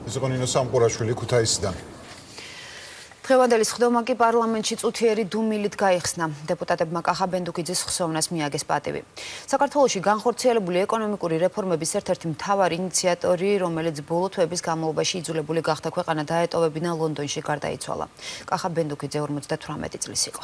ეს იყო ნინო სამყურაშვილი ქუთაისიდან. დღევანდელი სხდომა კი პარლამენტში წუთიერი დუმილით გაიხსნა. დეპუტატებმა კახა ბენდუქიძის ხსოვნას მიაგეს პატივი. საქართველოში განხორციელებული ეკონომიკური რეფორმების ერთ-ერთი მთავარი ინიციატორი, რომელიც ბოლო თვეების განმავლობაში იძულებული გახდა ქვეყანა დაეტოვებინა ლონდონში გარდაიცვალა. კახა ბენდუქიძე 58 წლის იყო.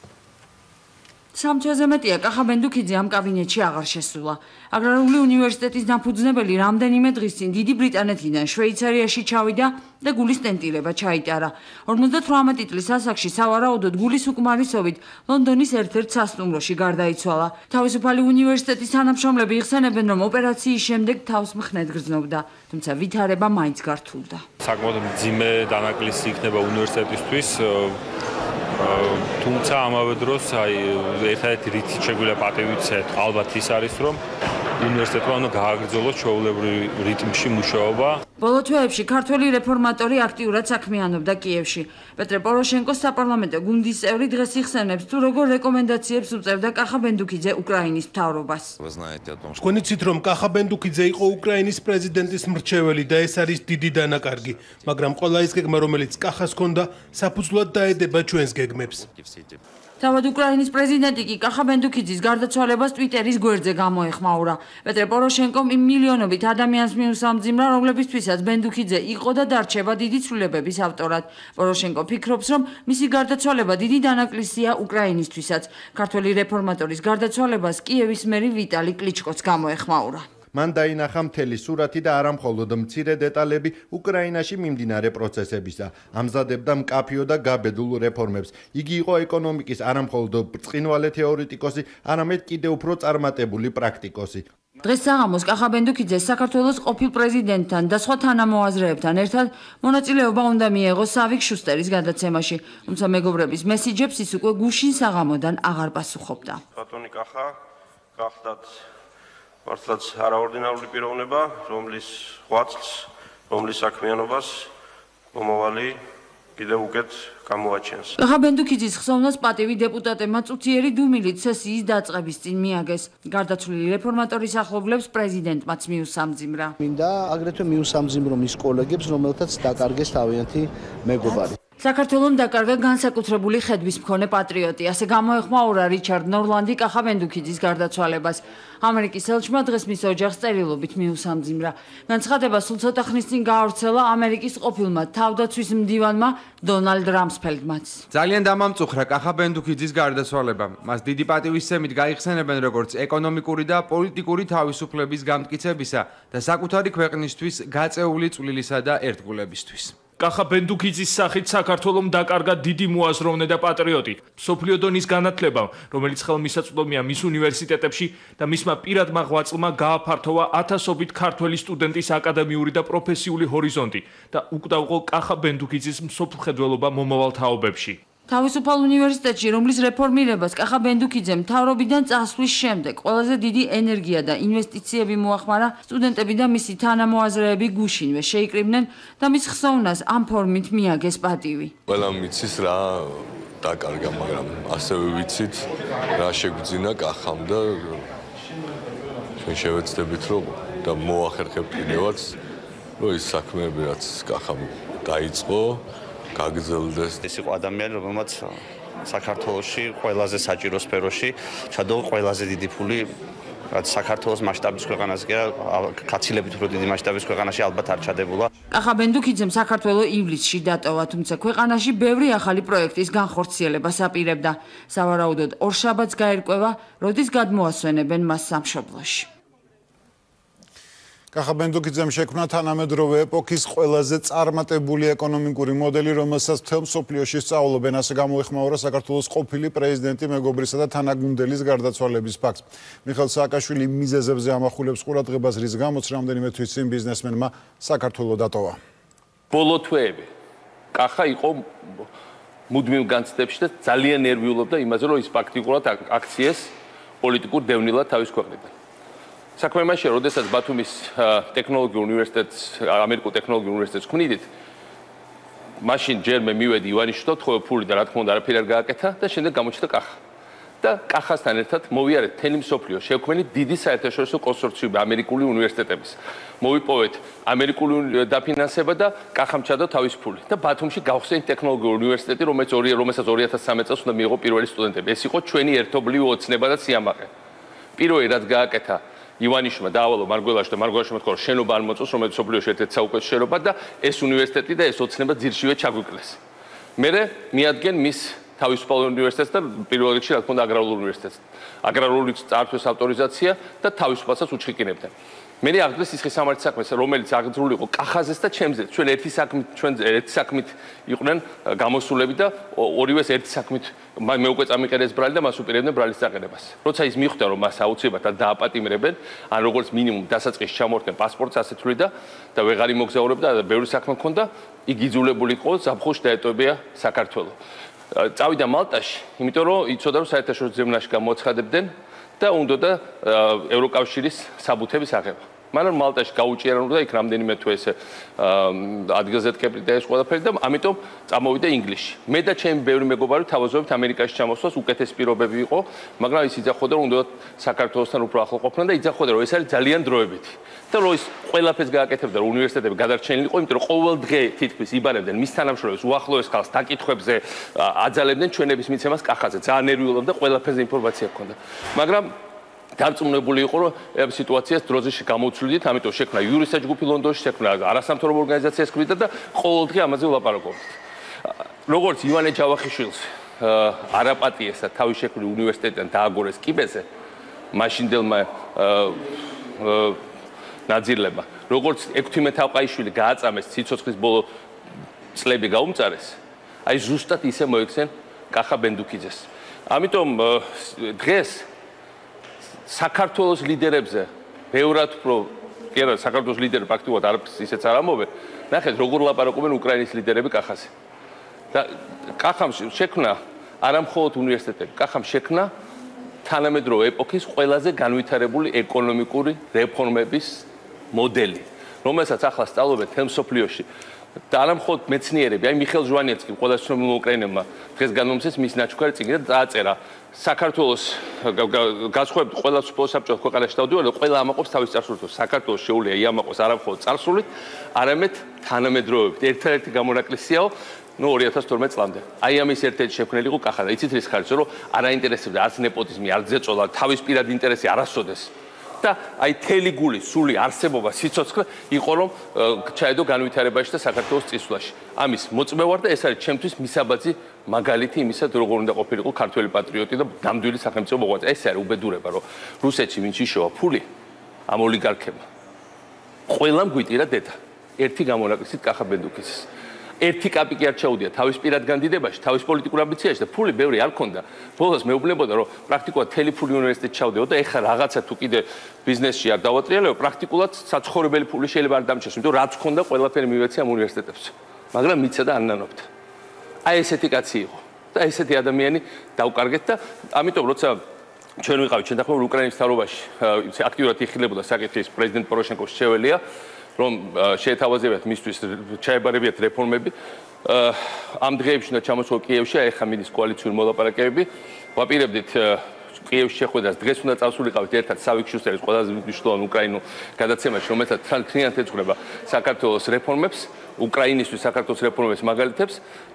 სამჩაზე მეტია კახა ბენდუქიძე ამ კაბინეტში აღარ შესულა. აგრარული უნივერსიტეტის დამფუძნებელი რამდენიმე დღის წინ დიდი ბრიტანეთიდან შვეიცარიაში ჩავიდა და გულის ტენტირება ჩაიტარა. 58 წლის ასაკში სავარაუდოდ გულის უკმარისობით ლონდონის ერთ-ერთ სასტუმროში გარდაიცვალა. თავისუფალი უნივერსიტეტის თანამშრომლები იხსენებენ, რომ ოპერაციის შემდეგ თავს მხნედ გრძნობდა, თუმცა ვითარება მაინც გართულდა. საკმაოდ მძიმე დანაკლისი იქნება უნივერსიტეტისთვის. თუმცა ამავე დროს ერთადერთი რითი შეგვიძლია პატივი ვცეთ, ალბათ ის არის, რომ უნივერსიტეტმა უნდა გააგრძელოს ჩვეულებრივ რიტმში მუშაობა. ბოლო თვეებში ქართველი რეფორმატორი აქტიურად საქმიანობდა კიევში. პეტრე პოროშენკოს საპარლამენტო გუნდის წევრი დღეს იხსენებს, თუ როგორ რეკომენდაციებს უწევდა კახა ბენდუქიძე უკრაინის მთავრობას. თქვენ იცით, რომ კახა ბენდუქიძე იყო უკრაინის პრეზიდენტის მრჩეველი და ეს არის დიდი დანაკარგი, მაგრამ ყველა ის გეგმა, რომელიც კახას ჰქონდა, საფუძვლად დაედება ჩვენს გეგმებს. თავად უკრაინის პრეზიდენტი კი კახა ბენდუქიძის გარდაცვალებას ტვიტერის გვერდზე გამოეხმაურა. პეტრე პოროშენკომ იმ მილიონობით ადამიანს მიუსამძიმრა, რომლებისთვისაც ბენდუქიძე იყო და დარჩება დიდი ცვლილებების ავტორად. პოროშენკო ფიქრობს, რომ მისი გარდაცვალება დიდი დანაკლისია უკრაინისთვისაც. ქართველი რეფორმატორის გარდაცვალებას კიევის მერი ვიტალი კლიჩკოც გამოეხმაურა. მან დაინახა მთელი სურათი და არა მხოლოდ მცირე დეტალები უკრაინაში მიმდინარე პროცესებისა. ამზადებდა მკაფიო და გაბედულ რეფორმებს. იგი იყო ეკონომიკის არა მხოლოდ ბრწყინვალე თეორეტიკოსი, არამედ კიდევ უფრო წარმატებული პრაქტიკოსი. დღეს საღამოს კახა ბენდუქიძეს საქართველოს ყოფილ პრეზიდენტთან და სხვა თანამოაზრეებთან ერთად მონაწილეობა უნდა მიეღოს სავიკ შუსტერის გადაცემაში, თუმცა მეგობრების მესიჯებს ის უკვე გუშინ საღამოდან აღარ პასუხობდა. ბატონი კახა გახდათ მართლაც არაორდინარული პიროვნება, რომლის ღვაწლს, რომლის საქმიანობას მომავალი კიდევ უკეთ გამოაჩენს. კახა ბენდუქიძის ხსოვნას პატივი დეპუტატებმა წუთიერი დუმილით სესიის დაწყების წინ მიაგეს. გარდაცვლილი რეფორმატორის ახლობლებს პრეზიდენტმაც მიუსამძიმრა. მინდა აგრეთვე მიუსამძიმრო მის კოლეგებს, რომელთაც დაკარგეს თავიანთი მეგობარი. საქართველოს დაკარგა განსაკუთრებული ხედვის მქონე პატრიოტი, ასე გამოეხმაურა რიჩარდ ნორლანდი კახა ბენდუქიძის გარდაცვალებას. ამერიკის ელჩმა დღეს მის ოჯახს წერილობით მიუსამძიმრა. განცხადება სულ ცოტა ხნის წინ გაავრცელა ამერიკის ყოფილმა თავდაცვის მდივანმა დონალდ რამსფელდმაც. ძალიან დამამწუხრა კახა ბენდუქიძის გარდაცვალებამ. მას დიდი პატივისცემით გაიხსენებენ როგორც ეკონომიკური და პოლიტიკური თავისუფლების გამტკიცებისა და საკუთარი ქვეყნისთვის გაწეული წვლილისა და ერთგულებისთვის. კახა ბენდუქიძის სახით საქართველომ დაკარგა დიდი მოაზროვნე და პატრიოტი. მსოფლიო დონის განათლებამ, რომელიც ხელმისაწვდომია მის უნივერსიტეტებში და მისმა პირადმა ღვაწლმა გააფართოვა ათასობით ქართველი სტუდენტის აკადემიური და პროფესიული ჰორიზონტი და უკდავყო კახა ბენდუქიძის მსოფლმხედველობა მომავალ თაობებში. თავისუფალ უნივერსიტეტში, რომლის რეფორმირებას კახა ბენდუქიძემ მთავრობიდან წასვლის შემდეგ ყველაზე დიდი ენერგია და ინვესტიციები მოახმარა, სტუდენტები და მისი თანამოაზრეები გუშინვე შეიკრიბნენ და მის ხსოვნას ამ ფორმით მიაგეს პატივი. ყველა მიცის რა დაკარგა, მაგრამ ასევე ვიცით რა შეგვძინა კახამ და ჩვენ შევეცდებით რომ და მოახერხებთ კიდევაც რომ ის საქმეები რაც კახამ დაიწყო გაგრძელდეს. ეს იყო ადამიანი, რომელმაც საქართველოში ყველაზე საჭირო სფეროში ჩადო ყველაზე დიდი ფული, რაც საქართველოს მასშტაბის ქვეყანას კი არა, კაცილებით უფრო დიდი მასშტაბის ქვეყანაში ალბათ არ ჩადებულა. კახა ბენდუქიძემ საქართველო ივლისში დატოვა, თუმცა ქვეყანაში ბევრი ახალი პროექტის განხორციელებას აპირებდა. სავარაუდოდ ორშაბათს გაერკვევა, როდის გადმოასვენებენ მას სამშობლოში. კახა ბენდუქიძემ შექმნა თანამედროვე ეპოქის ყველაზე წარმატებული ეკონომიკური მოდელი, რომელსაც მთელ მსოფლიოში სწავლობენ, ასე გამოეხმაურა საქართველოს ყოფილი პრეზიდენტი მეგობრისა და თანაგუნდელის გარდაცვალების ფაქტს. მიხეილ სააკაშვილი მიზეზებზე ამახვილებს ყურადღებას, რის გამოც რამდენიმე თვის წინ ბიზნესმენმა საქართველო დატოვა. ბოლო თვეები კახა იყო მუდმივ განცდებში და ძალიან ნერვიულობდა იმაზე, რომ ის ფაქტიკურად აქციეს პოლიტიკურ დევნილად თავის ქვეყნიდან. საქმე მაშინ, როდესაც ბათუმის ტექნოლოგიურ უნივერსიტეტს, ამერიკულ ტექნოლოგიურ უნივერსიტეტს ქმნიდით, მაშინ ჯერ მე მივედი ივანიშვილთან, თხოვე ფული და რა თქმა უნდა არაფერი არ გააკეთა და შემდეგ გამოჩნდა კახა. და კახასთან ერთად მოვიარეთ მთელი მსოფლიო, შევქმნით დიდი საერთაშორისო კონსორციუმი ამერიკული უნივერსიტეტების. მოვიპოვეთ ამერიკული დაფინანსება და კახამ ჩადო თავის ფული და ბათუმში გავხსენით ტექნოლოგიური უნივერსიტეტი, რომელსაც 2013 წელს უნდა მიიღო პირველი სტუდენტები. ეს იყო ჩვენი ერთობლივი ოცნება და სიამაყე. პირველი რაც გააკეთა ივანიშვილმა დაავალო მარგველაში და მარგველაშმა თქვა რომ შენობა არ მოწოს, რომელიც სოფლიოში ერთ-ერთი საუკეთესო შენობა და ეს უნივერსიტეტი და ეს ოცნება ძირშივე ჩაგვიკლეს. მერე მიადგენ მის თავისუფალ უნივერსიტეტს და პირველ რიგში რა თქმა უნდა აგრარულ უნივერსიტეტს. აგრარული წართვის ავტორიზაცია და თავისუფალსაც უჩხიკინებდნენ. მე აღდგეს სისხლის სამართლის საქმეს, რომელიც აღძრული იყო კახაზეს და ჩემზე. ჩვენ ერთი საქმით იყვნენ გამოსულები და ორივეს ერთი საქმით მე უკვე წამიყერეს ბრალი და მას უპირებდნენ ბრალის წაყენებას. როცა ის მიხვდა რომ მას აუცილებლად დააპატიმრებენ, ან როგორც მინიმუმ დასაწყისში ჩამორდნენ პასპორტს ასეთ თვლიდა და ვეღარ იმოგზაურებდა და ბევრი საქმე ჰქონდა, იგი იძულებული იყო ზაფხულში დაეტოვებია საქართველო. წავიდა მალტაში, იმიტომ რომ იცოდა რომ საერთაშორისო ზემნაში გამოაცხადებდნენ და უნდოდა ევროკავშირის საბუთების აღება. მაგრამ მალტაში გაუჭირანურდა იქ რამდენიმე თვე ესე ადგილზე ტკეპრი და ეს ყველაფერი და ამიტომ წამოვიდა ინგლისში. მე და ჩემი ბევრი მეგობარი თავაზობთ ამერიკაში ჩამოსვლას, უკეთესი პირობები იყო, მაგრამ ის იძახოდა რომ უნდა საქართველოსთან უფრო ახლო ყოფნა და იძახოდა რომ ეს არის ძალიან დროებითი. და რომ ის ყველაფერს გააკეთებდა რომ უნივერსიტეტები გადარჩენილი იყო, იმიტომ რომ ყოველ დღე თითქმის იბარებდნენ მის თანამშრომლებს უახლოეს ხალხს დაკითხვებზე, აძალებდნენ ჩვენების მიცემას კახაზე. ძალიან ნერვიულობდა, ყველაფერზე ინფორმაცია ჰქონდა. მაგრამ დარწმუნებული იყო რომ ამ სიტუაციას დროზე გამოვცვლიდით, ამიტომ შექმნა იურისტთა ჯგუფი ლონდონში, შექმნა არასამთავრობო ორგანიზაციას ხვდით და ყოველ დღე ამაზე ვლაპარაკობთ. როგორც ივანე ჯავახიშვილს არაპატიეს და თავის შექმნილ უნივერსიტეტიდან დააგორეს კიბეზე, მაშინდელმა ნაძირლებმა, როგორც ექვთიმე თავყაიშვილი გააწამეს ციცოცხლის ბოლო წლები გაუმწარეს, აი ზუსტად ისე მოიქცენ კახა ბენდუქიძეს. ამიტომ დღეს საქართველოს ლიდერებზე ბევრად უფრო კი არა საქართველოს ლიდერი პრაქტიკულად არაფერს ისეც არ ამბობენ. ნახეთ როგორ ლაპარაკობენ უკრაინის ლიდერები კახაზე. და კახამ შექმნა არა მხოლოდ უნივერსიტეტები, კახამ შექმნა თანამედროვე ეპოქის ყველაზე განვითარებული ეკონომიკური რეფორმების მოდელი, რომელსაც ახლა სწავლობენ თელ მსოფლიოში. და არა მხოლოდ მეცნიერები, აი მიხეილ ჟვანიეცკი, ყველაზე ცნობილმა უკრაინელმა დღეს განმომცეს მის ნაჩქვარი წიგნი და დააწერა საქართველოს გასხვავებით ყველა სპორტ საბჭოს ქვეყანაში დავდივარ, ყველა ამაყობს თავის წარსულს. საქართველოს შეუძლია იამაყოს არა მხოლოდ წარსულით, არამედ თანამედროვეობით. ერთადერთი გამონაკლისიაო 2012 წლამდე. აი ამის ერთ-ერთი შექმნელი იყო კახა და იცით რის ხარჯზე, რომ არ აინტერესებდა არც ნეპოტიზმი, არც ზეწოლა, თავის პირადი ინტერესი არასოდეს. და აი თელი გული, სული არსებობა, სიცოცხლე იყო რომ ჩაედო განვითარებაში და საქართველოს წისვლაში. ამის მოწმევარ და ეს არის ჩემთვის მისაბაძი მაგალითი იმისა, როგორ უნდა ყოფილიყო ქართველი პატრიოტი და ნამდვილი სახელმწიფო მოღვაწე. ეს არის უბედურება, რომ რუსეთში ვინც იშოვა ფული ამ ოლიგარქებმა. ყველამ გვიტირა დედა. ერთი გამონაკლისით კახა ბენდუქიძის. ერთი კაპიკი არ ჩაუდია თავის პირად განდიდებაში, თავის პოლიტიკურ ამბიციაში და ფული ბევრი არ ქონდა. ბოლოს მეუბნებოდა, რომ პრაქტიკულად თელი ფული უნივერსიტეტში ჩავდეო და ეხლა რაღაცა თუ კიდე ბიზნესში არ დავატრიალებო, პრაქტიკულად საცხოვრებელი ფული შეიძლება არ დამჭირდეს, იმიტომ რაც ქონდა ყველაფერი მივეცი ამ უნივერსიტეტებს. მაგრამ მიცა და ანანობდა. აი ესეთი კაცი იყო და ესეთი ადამიანი დავკარგეთ და ამიტომ როცა ჩვენ ვიყავით ჩვენ დაახლოებით უკრაინის მთავრობაში აქტიურად იხილებოდა საკითხი ის პრეზიდენტ პოროშენკოს შეველია რომ შეეთავაზებიათ მისთვის ჩაებარებიათ რეფორმები. ამ დღეებში უნდა ჩამოსულიყო კიევში, ეხლა მიდის კოალიციური მოლაპარაკებები. ვაპირებდით კიევში შეხვედრას, დღეს უნდა წავსულიყავით ერთად სავიკ შუსტერის ყველაზე მნიშვნელოვან უკრაინულ გადაცემაში, რომელსაც თლიანად ეძღვნება საქართველოს რეფორმებს, უკრაინისთვის საქართველოს რეფორმების მაგალითებს.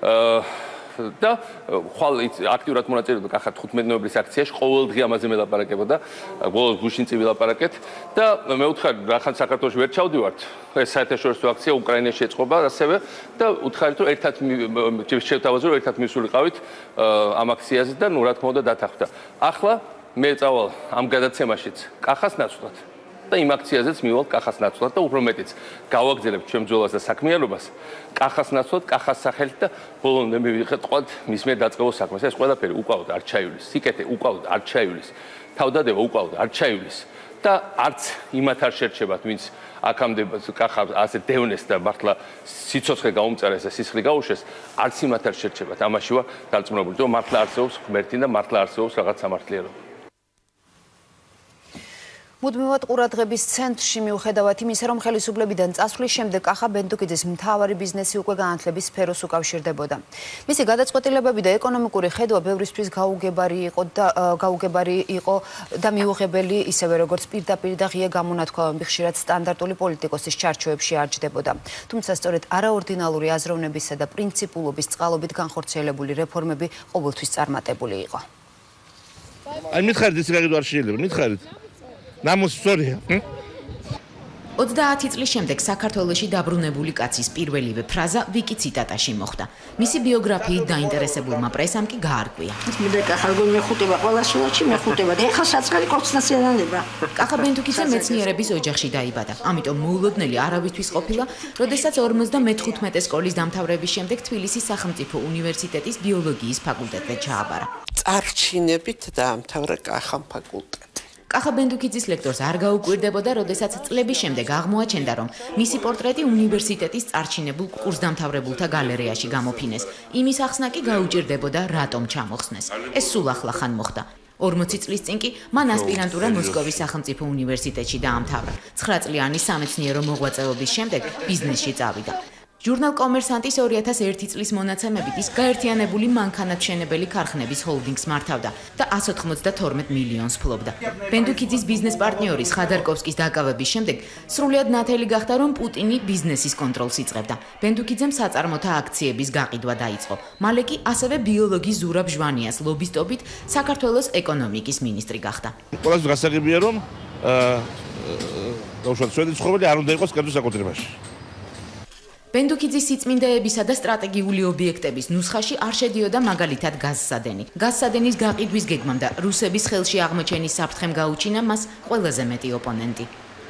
და ხვალ აქტიურად მონაწილეობდა კახა 15 ნოემბრის აქციაში, ყოველ დღე ამაზე მელაპარაკებოდა, ბოლოს გუშინ წი ვილაპარაკეთ და მე ვუთხარი რახან საქართველოში ვერ ჩავდივართ, ეს საერთაშორისო აქცია უკრაინაში ეწყობა ასევე და ვუთხარით რომ ერთად შევთავაზო რომ ერთად მივსულიყავით ამ აქციაზე და ნუ რა თქმა უნდა დათანხმდა. ახლა მე წავალ ამ გადაცემაშიც კახას ნაცვლად და იმ აქციაზეც მივალ კახას ნაცვლად და უფრო მეტიც გავაგზავნებ ჩვენ ბრძოლას და საქმიანობას კახას ნაცვლად, კახას სახელით და ბოლომდე მივიღეთ მის მიერ დაწყებულ საქმეს. ეს ყველაფერი უკავდა არჩეულის, სიკეთე უკავდა არჩეულის, თავდადება უკავდა არჩეულის და არც იმათ არ შერჩებათ, ვინც აქამდე კახა ასე დევნეს და მართლა სიცოცხლე გაუმწარეს და სისხლი გაუშვეს, არც იმათ არ შერჩებათ. ამაში ვარ დარწმუნებული, რომ მართლა არსებობს ღმერთი და მართლა არსებობს რაღაც სამართლიერობა. მუდმივად ყურადღების ცენტრში მიუხედავად იმისა, რომ ხელისუფლებიდან წასვლის შემდეგ კახა ბენდუკიძის მთავარი ბიზნესი უკვე განათლების სფეროს უკავშირდებოდა. მისი გადაწყვეტილებები და ეკონომიკური ხედვა ბევრისთვის გაუგებარი იყო და მიუღებელი, ისევე როგორც პირდაპირ და ღია გამონათქვამები ხშირად სტანდარტული პოლიტიკოსის ჩარჩოებში არჯდებოდა. თუმცა სწორედ არაორდინალური აზროვნებისა და პრინციპულობის წყალობით განხორციელებული რეფორმები ყოველთვის წარმატებული იყო. აი მითხარით ეს რა არ შეიძლება, მითხარით. ნამუს სწორია. 30 წლის შემდეგ საქართველოში დაბრუნებული კაცის პირველივე ფრაზა ვიკი ციტატაში მოხვდა. მისი ბიოგრაფიით დაინტერესებულმა პრესამ კი გაარკვია. მე კახა როგორ მეხუტება ყველა შილოში მეხუტება და ეხლა საწყალი კოცნასიანანება. კახა ბენდუკიძე მეცნიერების ოჯახში დაიბადა. ამიტომ მოულოდნელი არავისთვის ყოფილა, როდესაც 55 სკოლის დამთავრების შემდეგ თბილისის სახელმწიფო უნივერსიტეტის ბიოლოგიის ფაკულტეტზე ჩააბარა. წარჩინებით დაამთავრა კახამ ფაკულტეტი. კახა ბენდუკიძის ლექტორს არ გაუკვირდებოდა, როდესაც წლების შემდეგ აღმოაჩენდა, რომ მისი პორტრეტი უნივერსიტეტის წარჩინებულ კურსდამთავრებულთა გალერეაში გამოფინეს. იმის ახსნა კი გაუჭირდებოდა, რატომ ჩამოხსნეს. ეს სულ ახლახან მოხდა. 40 წლის წინ კი მან ასპირანტურა მოსკოვის სახელმწიფო უნივერსიტეტში დაამთავრა. 9 წლიანი სამეცნიერო მოღვაწეობის შემდეგ ბიზნესში წავიდა. ჟურნალ კომერსანტის 2001 წლის მონაცემებით ის გაერთიანებული მანქანათმშენებელი ქარხნების ჰოლდინგს მართავდა და 192 მილიონს ფლობდა. ბენდუკიძის ბიზნეს პარტნიორის ხადარკოვსკის დაკავების შემდეგ სრულად ნათელი გახდა, რომ პუტინი ბიზნესის კონტროლს იწყებდა. ბენდუკიძემ საწარმოთა აქციების გაყიდვა დაიწყო. მალე კი ასევე ბიოლოგი ზურაბ ჟვანიას ლობისტობით საქართველოს ეკონომიკის მინისტრი გახდა. ყველაზე გასაგებია, რომ უშუალოდ შვედის ცხოველი არ უნდა იყოს კერძო საკუთრებაში. ბენდუკიძის სიწმინდეებისა და სტრატეგიული ობიექტების ნუსხაში არ შედიოდა მაგალითად გაზსადენი. გაზსადენის გაყიდვის გეგმამ და რუსების ხელში აღმოჩენის საფრთხემ გაუჩინა მას ყველაზე მეტი ოპონენტი.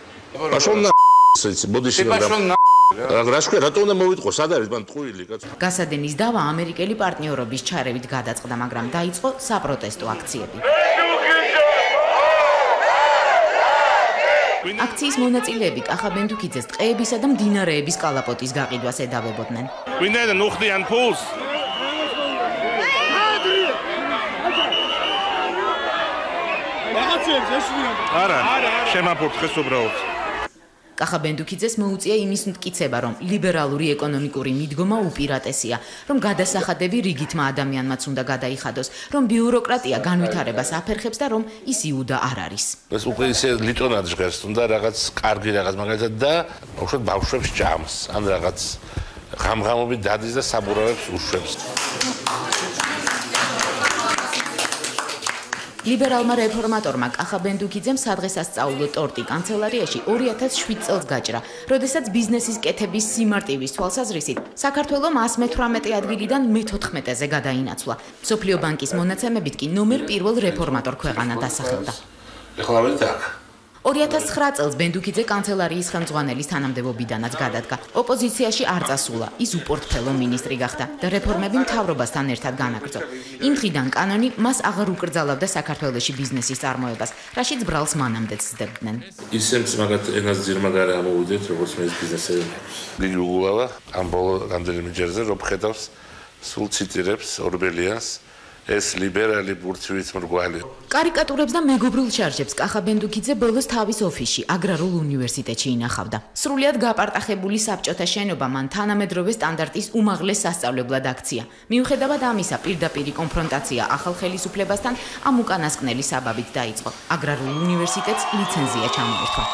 გაზსადენის დავა ამერიკელი პარტნიორობის ჩარევით გადაწყდა, მაგრამ დაიწყო საპროტესტო აქციები. აქციის მონაწილეები კახა ბენდუკიძეს ტყეებისა და მდინარეების კალაპოტის გაყიდვას ედავებოდნენ. ვინაიდან უხდიან ფულს? არა, შემაფურთხეს უბრალოდ. კახა ბენდუკიძეს მოუწია იმის მტკიცება, რომ ლიბერალური ეკონომიკური მიდგომა უპირატესია, რომ გადასახადები რიგითმა ადამიანმაც უნდა გადაიხადოს, რომ ბიუროკრატია განვითარებას აფერხებს და რომ ის იუდა არ არის. ეს უკვე ისე ლიტონად ჟღერს, თუნდა რაღაც კარგი რაღაც მაგალითად და უშუალოდ ბავშვებს ჭამს, ან რაღაც ღამღამობით დადის და საბურავებს უშვებს. ლიბერალმა რეფორმატორმა კახა ბენდუკიძემ სადღესასწაულო ტორტი კანცელარიაში 2007 წელს გაჭრა, როდესაც ბიზნესის კეთების სიმარტივის თვალსაზრისით საქართველო 118 ადგილიდან მე-14-ზე გადაინაცვლა. მსოფლიო ბანკის მონაცემებით კი ნომერ 1 რეფორმატორ ქვეყანა დასახელდა. 2009 წელს ბენდუკიძე კანცელარიის ხელმძღვანელის თანამდებობიდანაც გადადგა. ოპოზიციაში არ წასულა, ის უპორტფელო მინისტრი გახდა და რეფორმები მთავრობასთან ერთად განაგრძო. იმ დღიდან კანონი მას აღარ უკრძალავდა საქართველოში ბიზნესის წარმოებას, რაშიც ბრალს მანამდეც სდებდნენ. ისემ მაგათ ენას ძირმაგარი ამოვიდეთ, როგორც მე ბიზნესები. დიდი უგულავა ამ ბოლო რამდენიმე ჯერზე რომ ხედავს სულ ციტირებს ორბელიანს. ეს ლიბერალი ბურთვით მრგვალი. კარიკატურებს და მეგობრულ შარჟებს კახა ბენდუკიძე ბოლოს თავის ოფისში აგრარულ უნივერსიტეტში ინახავდა. სრულიად გაპარტახებული საბჭოთა შენობა მან თანამედროვე სტანდარტის უმაღლეს სასწავლებლად აქცია. მიუხედავად ამისა, პირდაპირი კონფრონტაცია ახალ ხელისუფლებასთან ამ უკანასკნელი საბაბით დაიწყო. აგრარულ უნივერსიტეტს ლიცენზია ჩამოერთვა.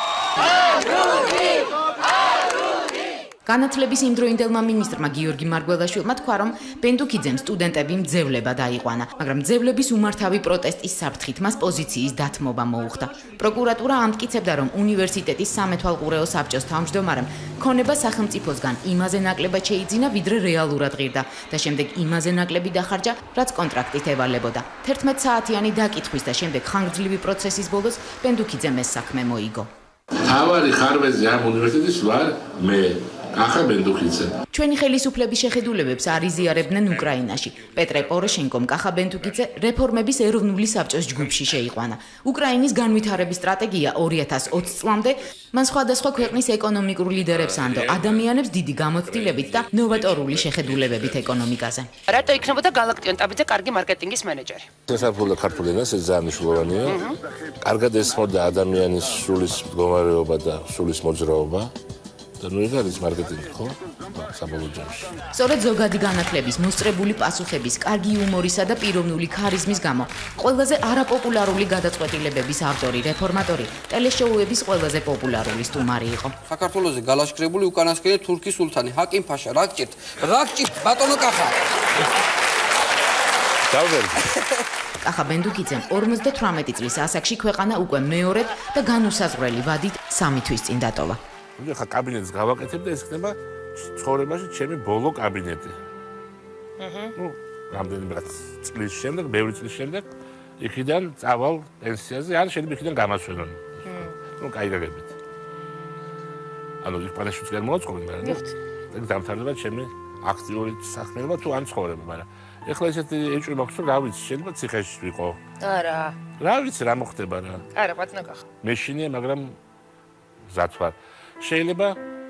განათლების იმდროინდელმა მინისტრმა გიორგი მარგველაშვილმა თქვა, რომ ბენდუკიძემ სტუდენტები მძევლება დაიყვანა, მაგრამ მძევლების უმართავი პროტესტის საფრთხით მას პოზიციის დათმობა მოუხდა. პროკურატურა ამტკიცებდა, რომ უნივერსიტეტის სამეთვალყურეო საბჭოს თავმჯდომარემ ქონება სახელმწიფოსგან იმაზე ნაკლებად შეიძინა, ვიდრე რეალურად ღირდა და შემდეგ იმაზე ნაკლები დახარჯა, რაც კონტრაქტით ევალებოდა. 11 საათიანი დაკითხვის და შემდეგ ხანგრძლივი პროცესის ბოლოს ბენდუკიძემ ეს საქმე მოიგო. თავარი ხარვეზი ამ უნივერსიტეტის ვარ მე კახა ბენდუქიძე. ჩვენი ხელისუფლების შეხედულებებს არ იზიარებდნენ უკრაინაში. პეტრე პოროშენკომ კახა ბენდუქიძე რეფორმების ეროვნული საბჭოს ჯგუფში შეიყვანა. უკრაინის განვითარების სტრატეგია 2020 წლამდე მან სხვადასხვა ქვეყნის ეკონომიკურ ლიდერებს ანდო ადამიანებს დიდი გამოცდილებით და ნოვატორული შეხედულებებით ეკონომიკაზე. რატო იქნებოდა გალაქტიონ ტაბიძე კარგი მარკეტინგის მენეჯერი? შესაძლოა ქართულ ენას ეს ძალიან მნიშვნელოვანია. კარგად ესმოდა ადამიანის სულის მდგომარეობა და სულის მოძრაობა. და ნუ ეს არის მარკეტინგი, ხო? საბოლოო ჯამში. სწორედ ზოგადი განათლების, მოსწრებული პასუხების, კარგი იუმორისა და პიროვნული ქარიზმის გამო ყველაზე არაპოპულარული გადაწყვეტილებების ავტორი, რეფორმატორი, ტელეშოუების ყველაზე პოპულარული სტუმარი იყო. საქართველოზე გალაშქრებული უკანასკნელი თურქის სულთანი ჰაკიმ ფაშა, რა გჭირთ, ბატონო კახა. დავერდი. კახა ბენდუქიძემ 58 წლის ასაკში ქვეყანა უკვე მეორედ და განუსაზღვრელი ვადით 3 თვის წინ დატოვა. ხა კაბინეტს გავაკეთებ და ეს ხდება ცხოვრებაში ჩემი ბოლო კაბინეტი. ნუ რამდენიმე წლის შემდეგ, ბევრი წლის შემდეგ იქიდან წავალ პენსიაზე, ან შეიძლება იქიდან გამასვენონ. ნუ კაიგაგებით. ანუ იქ პანეშიც გერ მოაწყობენ, მაგრამ ნუ დამთავრდება ჩემი აქტიური საქმიანობა თუ ან ცხოვრება, მაგრამ ეხლა ესეთი ეჭვი მაქვს, რომ რა ვიცი, შეიძლება ციხეში ვიყო. არა. რა ვიცი, რა მოხდება რა. არა, ბატონო კახა. მეშინია, მაგრამ მზად ვარ. შეიძლება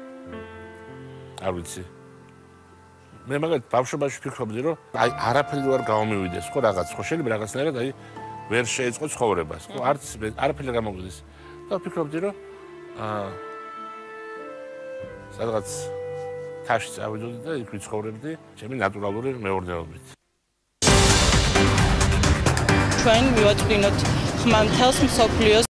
არ ვიცი მე მაგათ ბავშვობაში ვფიქრობდი რომ აი არაფერი არ გამომივიდეს ხო რაღაც ხო შეიძლება რაღაცნაირად აი ვერ შეეწყო ცხოვრებას ხო არც არაფერი გამოგვიდეს და ვფიქრობდი რომ სადღაც თაში წავიდოდი და იქ ვიცხოვრებდი ჩემი ნატურალური მეურნეობით ჩვენ მივაწვდინოთ ხმამთელს მსოფლიოს